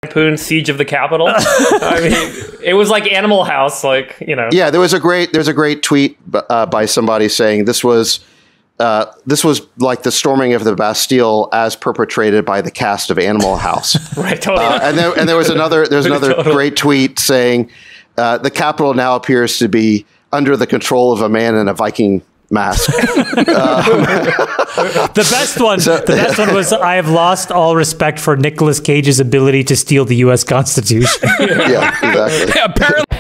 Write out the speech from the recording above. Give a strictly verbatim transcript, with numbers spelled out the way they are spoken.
Lampoon Siege of the Capitol. I mean, it was like Animal House, like, you know. Yeah, there was a great there's a great tweet uh, by somebody saying this was uh, this was like the storming of the Bastille as perpetrated by the cast of Animal House. Right, totally. Uh, and there and there was another there's another totally. great tweet saying uh, the Capitol now appears to be under the control of a man in a Viking mask. um, the best one so, the best one was, I have lost all respect for Nicolas Cage's ability to steal the U S Constitution. Yeah, exactly. Apparently